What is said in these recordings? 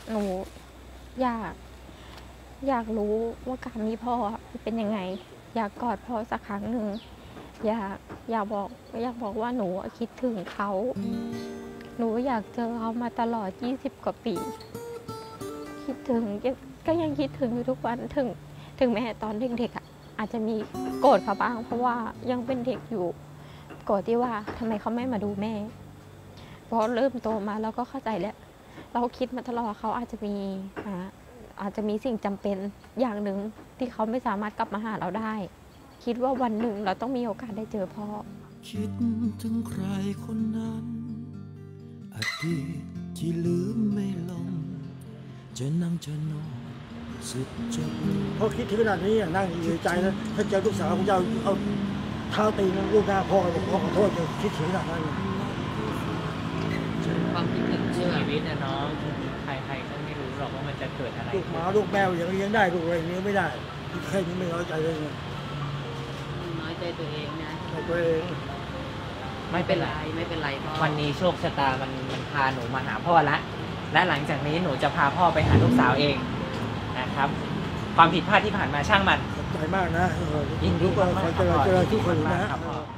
หนูอยากอยากรู้ว่าการมีพ่อเป็นยังไงอยากกอดพ่อสักครั้งหนึ่งอยากบอกว่าหนูคิดถึงเขาหนูอยากเจอเขามาตลอด20กว่าปีคิดถึงก็ยังคิดถึงอยู่ทุกวันถึงแม้ตอนเด็กๆอาจจะมีโกรธเขาบ้างเพราะว่ายังเป็นเด็กอยู่โกรธที่ว่าทำไมเขาไม่มาดูแม่พอเริ่มโตมาเราก็เข้าใจแล้วเราคิดมาตลอดเขาอาจจะมีสิ่งจำเป็นอย่างหนึ่งที่เขาไม่สามารถกลับมาหาเราได้คิดว่าวันหนึ่งเราต้องมีโอกาสได้เจอพ่อคิดถึงใครคนนั้นอดีตที่ลืมไม่ลงจะนั่งจะนอนสุดจะพอคิดถึงขนาดนี้นั่งอยู่ใจแล้วถ้าเจอลูกสาวของเจ้าเอาเท้าตีลูกหน้าพ่อบอกพ่อขอโทษจะคิดถึงขนาดนั้นความคิดถึงชีวิตนะน้องใครๆก็ไม่รู้หรอกว่ามันจะเกิดอะไรลูกหมาลูกแมวยังเลี้ยงได้ลูกอะไรเลี้ยงไม่ได้แค่นี้ไม่น้อยใจเลยน้อยใจตัวเองนะตัวเองไม่เป็นไรพ่อวันนี้โชคชะตามันพาหนูมาหาพ่อละและหลังจากนี้หนูจะพาพ่อไปหาลูกสาวเองนะครับความผิดพลาดที่ผ่านมาช่างมันขอบใจมากนะยินดีมากๆเจอทุกคนนะ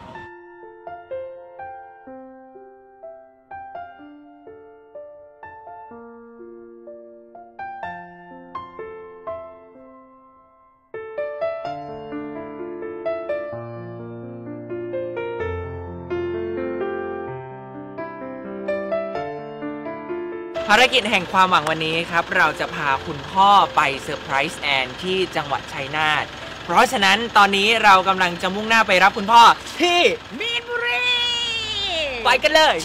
ภารกิจแห่งความหวังวันนี้ครับเราจะพาคุณพ่อไปเซอร์ไพรส์แอนที่จังหวัดชัยนาทเพราะฉะนั้นตอนนี้เรากำลังจะมุ่งหน้าไปรับคุณพ่อที่มีนบุรีไปกันเลย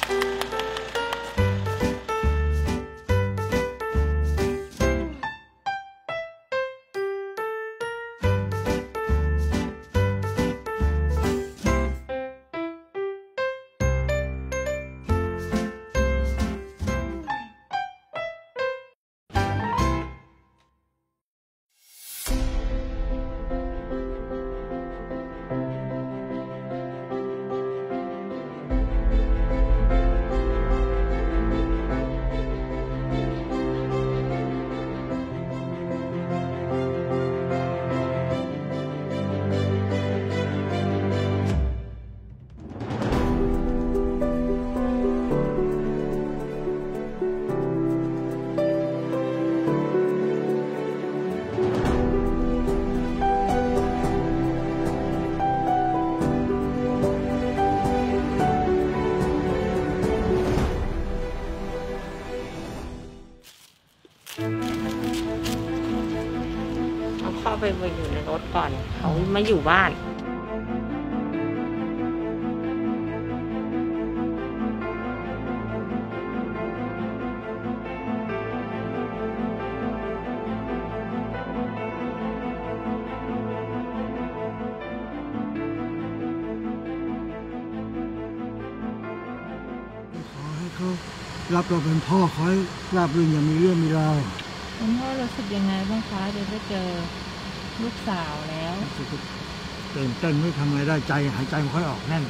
เข้าไปอยู่ในรถก่อนเขาไม่อยู่บ้านขอให้เขารับเราเป็นพ่อขอให้ราบรื่นอย่ามีเรื่องมีราวคุณพ่อรู้สึกยังไงบ้างคะเดี๋ยวได้เจอลูกสาวแล้วตื่นเต้นไม่ทำอะไรได้ใจหายใจไม่ค่อยออกแน่น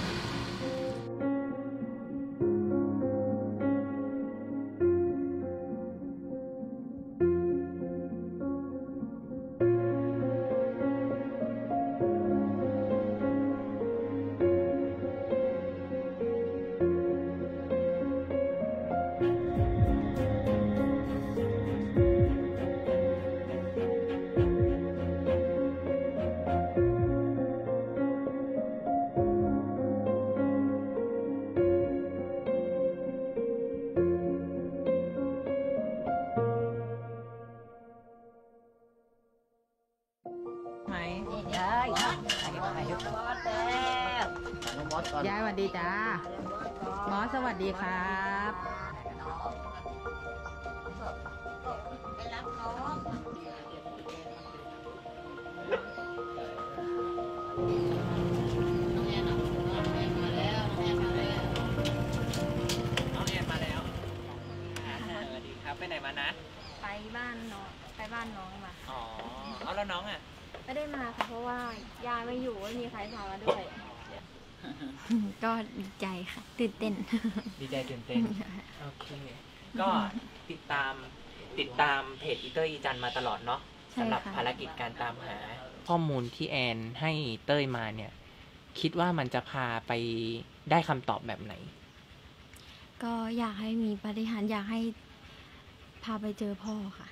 ยายสวัสดีจ้าหมอสวัสดีครับน้องแอนมาแล้วสวัสดีครับไปไหนมานะไปบ้านน้องมาอ๋อเอาแล้วน้องอ่ะไม่ได้มาค่ะเพราะว่ายายไม่อยู่ไม่มีใครพามาด้วยก็ดีใจค่ะตื่นเต้นดีใจตื่นเต้นโอเคก็ติดตามติดตามเพจอีเตอร์อีจันมาตลอดเนาะใช่สำหรับค่ะภารกิจการตามหา ข้อมูลที่แอนให้เต้ยมาเนี่ย คิดว่ามันจะพาไปได้คำตอบแบบไหนก็อยากให้มีปาฏิหาริย์อยากให้พาไปเจอพ่อค่ะ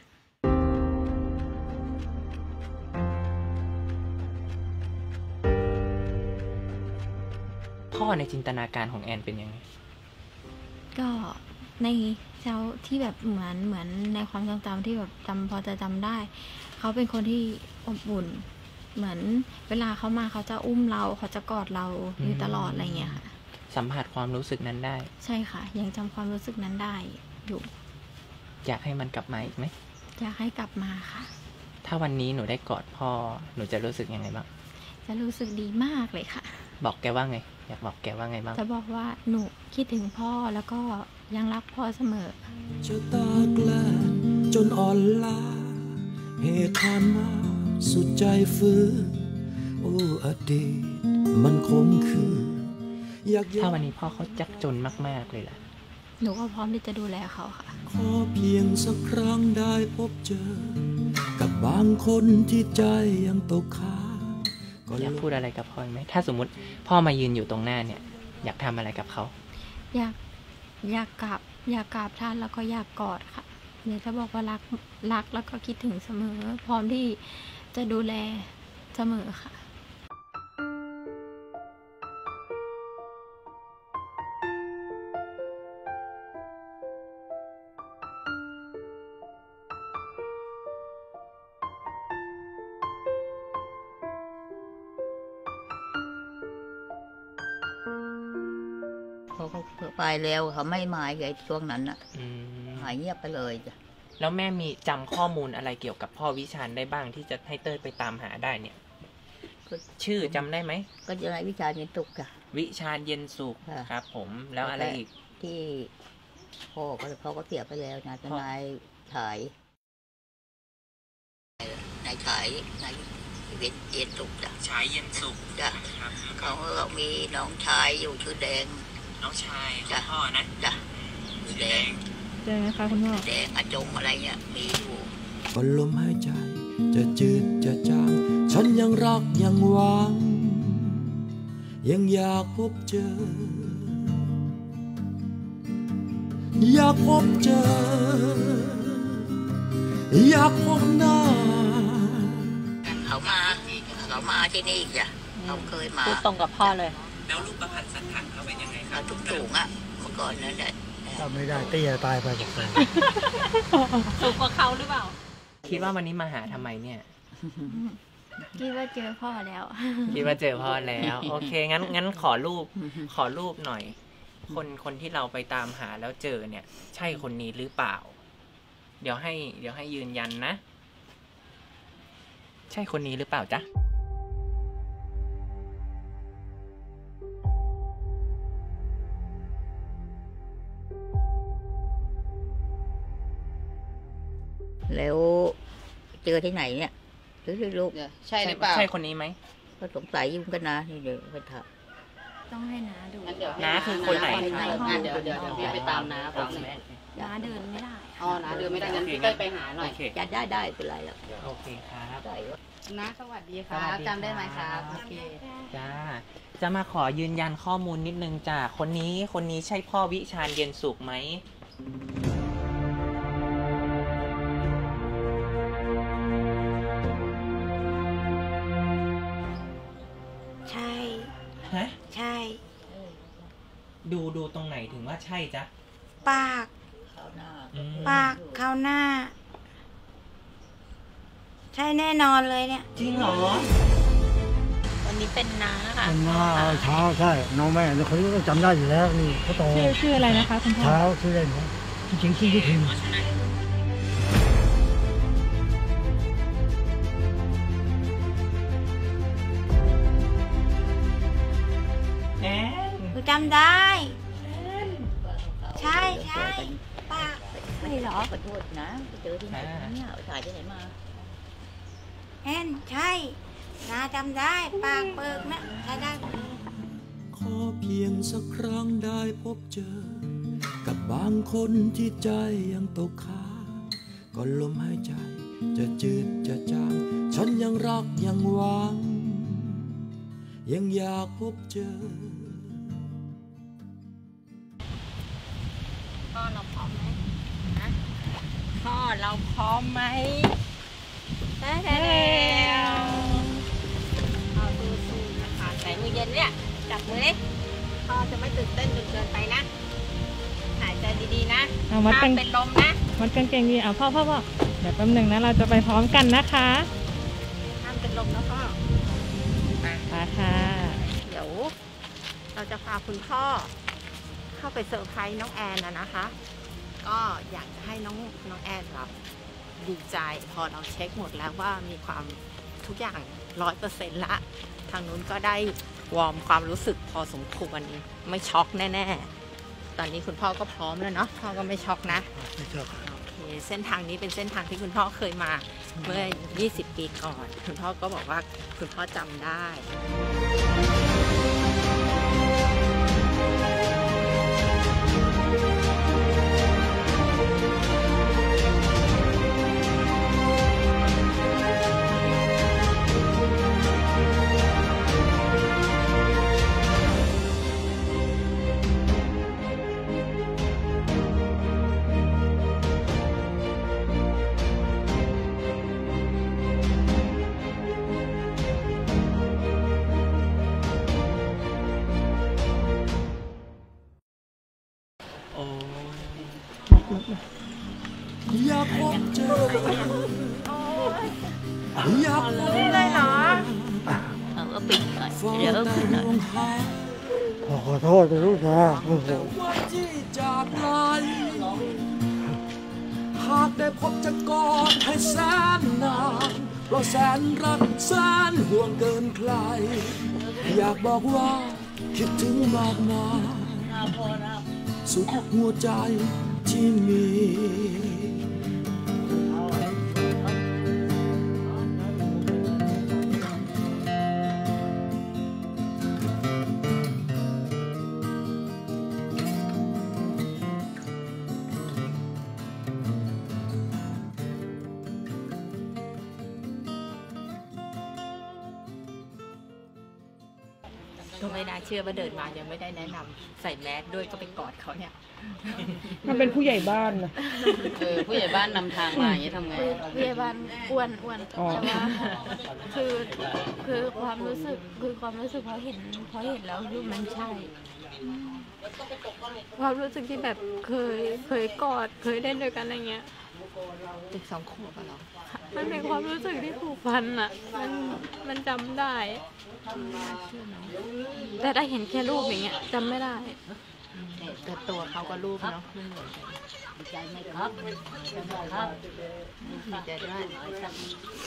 พ่อในจินตนาการของแอนเป็นยังไงก็ในเจ้าที่แบบเหมือนในความทรงจำที่แบบพอจะจำได้ เขาเป็นคนที่อบอุ่น เหมือนเวลาเขามาเขาจะอุ้มเราเขาจะกอดเราอยู่ตลอดอะไรเงี้ยค่ะสัมผัสความรู้สึกนั้นได้ใช่ค่ะ ยังจำความรู้สึกนั้นได้อยู่อยากให้มันกลับมาอีกไหมอยากให้กลับมาค่ะถ้าวันนี้หนูได้กอดพ่อ หนูจะรู้สึกยังไงบ้างจะรู้สึกดีมากเลยค่ะบอกแกว่าไง อยากบอกแกว่าไงบ้างจะบอกว่าหนูคิดถึงพ่อแล้วก็ยังรักพ่อเสมอชะตาแกล้งจนอ่อนล้าเหตุผ่านมาสุดใจฟื้นโอ้อดีตมันคงคืออยากถ้าวันนี้พ่อเขาจักจนมากๆเลยล่ะหนูก็พร้อมที่จะดูแลเขาค่ะขอเพียงสักครั้งได้พบเจอ กับบางคนที่ใจยังตกค้างก็อยากพูดอะไรกับพ่อไหม ถ้าสมมุติพ่อมายืนอยู่ตรงหน้าเนี่ย อยากทำอะไรกับเขาอยากกราบท่านแล้วก็อยากกอดค่ะเดี๋ยวจะบอกว่ารักแล้วก็คิดถึงเสมอ พร้อมที่จะดูแลเสมอค่ะเขาไปแล้วเขาไม่มาไอ้ช่วงนั้นน่ะอืมหายเงียบไปเลยจ้ะแล้วแม่มีจำข้อมูลอะไรเกี่ยวกับพ่อวิชาญได้บ้างที่จะให้เต้ยไปตามหาได้เนี่ยก็ชื่อจำได้ไหมก็จะในวิชาเรียนตุกจ้ะวิชาญเย็นสุขค่ะครับ ผม แล้วอะไรอีกที่พ่อเขาก็เสียไปแล้วนะทนายฉายนายฉายนายเรียนตุกจ้ะชายเย็นสุขจ้ะครับเขามีน้องชายอยู่ชื่อแดงน้องชายขจ้ะองพ่อนะจ้ะชื่อแดงเจอไหมคะคุณพ่อแดงอาจงอะไรเนี่ยมีอยู่ก็ลมหายใจจะจืดจะจางฉันยังรักยังหวัง ยังอยากพบเจอ อยากพบเจอ อยากพบหน้าเขามาที่นี่จ้ะเขาเคยมาพูดตรงกับพ่อเลยแล้วรูปประพันธ์สันฐานเขาเป็นยังไงครัเขาบทุกสูงอ่ะเมื่อก่อนนั้นแหละถ้าไม่ได้เตี้ยตายไปกับใครสูงกว่าเขาหรือเปล่าคิดว่าวันนี้มาหาทำไมเนี่ยคิดว่าเจอพ่อแล้วคิดว่าเจอพ่อแล้ว โอเคงั้นขอรูปหน่อย คนที่เราไปตามหาแล้วเจอเนี่ย ใช่คนนี้หรือเปล่า เดี๋ยวให้ยืนยันนะ ใช่คนนี้หรือเปล่าจ๊ะแล้วเจอที่ไหนเนี่ยหรือที่ลูกใช่หรือเปล่าใช่คนนี้ไหมก็สงสัยอยุ่งกันนะนี่เดี๋ยวไปถามต้องให้น้าดูงั้นเดี๋ยวน้าคือคนไหนคะงั้นเดี๋ยวพี่ไปตามน้าแป๊บนึงน้าเดินไม่ได้อ๋อน้าเดินไม่ได้งั้นพี่เต้ยไปหาหน่อยโอเคจะได้เป็นไรแล้วโอเคครับได้วะน้าสวัสดีค่ะสวัสดีจำได้ไหมครับครับโอเคจ้า จะมาขอยืนยันข้อมูลนิดนึงจ้าคนนี้ใช่พ่อวิชาญเย็นสุขไหมใช่ฮะใช่ดูตรงไหนถึงว่าใช่จ๊ะปากข้าวหน้าอืมปากเขาหน้า ใช่แน่นอนเลยเนี่ยจริงเหรอวันนี้เป็นน้าค่ะมันมาเช้าใช่น้องแม่เนี่ยเขาก็จำได้อยู่แล้วนี่เขาโตชื่ออะไรนะคะคุณพ่อเช้าชื่อเล่นเขาจริงๆชื่อยุพินแอนหนูจำได้ ใช่ใช่ปากไม่หรอขอโทษนะไปเจอที่ไหนเนี่ยเอาถ่ายที่ไหนมาแอนใช่น้าจำได้ปากเปิกนะใช่ได้ขอเพียงสักครั้งได้พบเจอ กับบางคนที่ใจยังตกค้างก็ลมหายใจจะจืดจะจางฉันยังรักยังหวังยังอยากพบเจอพ่อเราพร้อมไหมนะพ่อเราพร้อมไหมได้แล้วเอาสู้ๆนะคะใส่มือเย็นเนี่ยจับมือดิพ่อจะไม่ตื่นเต้นจนเกินไปนะหายใจดีๆนะห้ามเป็นลมนะมัดกางเกงดีพ่อเดี๋ยวแป๊บหนึ่งนะเราจะไปพร้อมกันนะคะห้ามเป็นลมนะพ่อไปค่ะเดี๋ยวเราจะพาคุณพ่อเข้าไปเซอร์ไพรส์น้องแอนนะคะ ก็อยากจะให้น้องแอนแบบดีใจพอเราเช็คหมดแล้วว่ามีความทุกอย่าง 100% ละทางนู้นก็ได้วอร์มความรู้สึกพอสมควรไม่ช็อกแน่ๆตอนนี้คุณพ่อก็พร้อมแล้วเนาะพ่อก็ไม่ช็อกนะไม่ชอบโอเคเส้นทางนี้เป็นเส้นทางที่คุณพ่อเคยมาเมื่อ 20 ปีก่อนคุณพ่อก็บอกว่าคุณพ่อจำได้อยากพบเจออยากพบนี่เลยเหรอปิดก่อนเดี๋ยวขึ้นหน่อยขอโทษนะลูกนะโอ้โหวันที่จากไกลหากได้พบจะกอดให้แสนนานเพราะแสนรักแสนห่วงเกินใครอยากบอกว่าคิดถึงมากมายสุดหัวใจที่มีก็ไม่น่าเชื่อว่าเดินมายังไม่ได้แนะนำใส่แมสด้วยก็ไปกอดเขาเนี่ยมันเป็นผู้ใหญ่บ้านนะผู้ใหญ่บ้านนำทางมาอย่างนี้ทำไงพยาบาลอ้วนแต่ว่าคือความรู้สึกพอเห็นแล้วคือมันใช่ ความรู้สึกที่แบบเคยกอดเคยเล่นด้วยกันอะไรเงี้ยเด็ก2 ขวบเหรอมันเป็นความรู้สึกที่ผูกพันอ่ะมันจำได้ แต่ได้เห็นแค่รูปอย่างเงี้ยจำไม่ได้แต่ตัวเขาก็รูปเนาะไม่เหมือนกันดีใจไหมครับครับดีใจด้วยดูแลกัน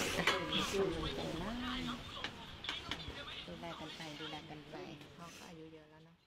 ไปพ่อก็อายุเยอะแล้วเนาะ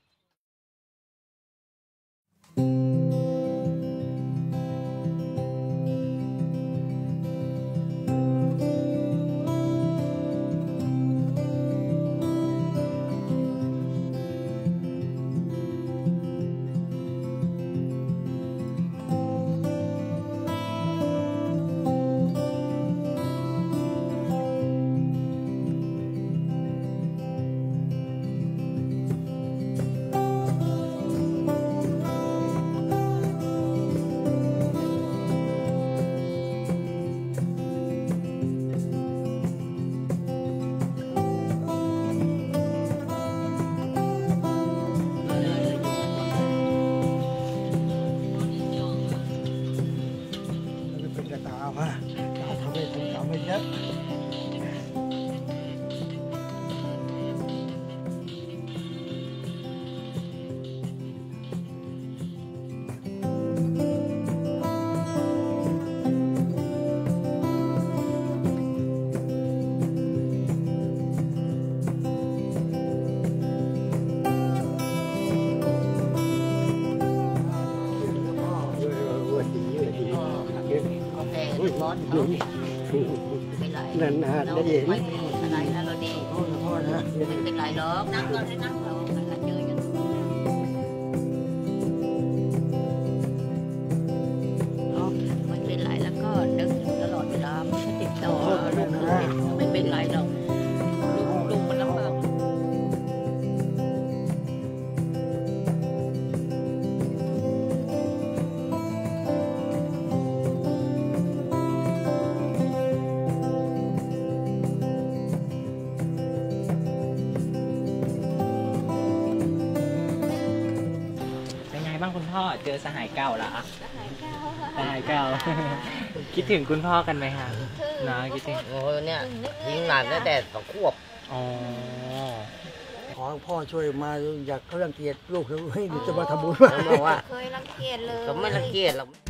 ร้อนเขาไม่ไรนานๆได้เห็นไม่เป็นไรนะเราดีไม่เป็นไรหรอกนั่งก่อนให้นั่งเราเจออย่างไม่เป็นไรแล้วก็เจอสหายเก่าละสหายเก่าสหายเก่า คิดถึงคุณพ่อกันไหมคะนะคิดถึงโอ้เนี่ยยิงหลานตั้งแต่2 ขวบอ๋อขอให้พ่อช่วยมาอยากเขารังเกียจลูกเขาให้จะมาทำบุญเขาบอกว่าเคยรังเกียจเลยเขาไม่รังเกียจหรอก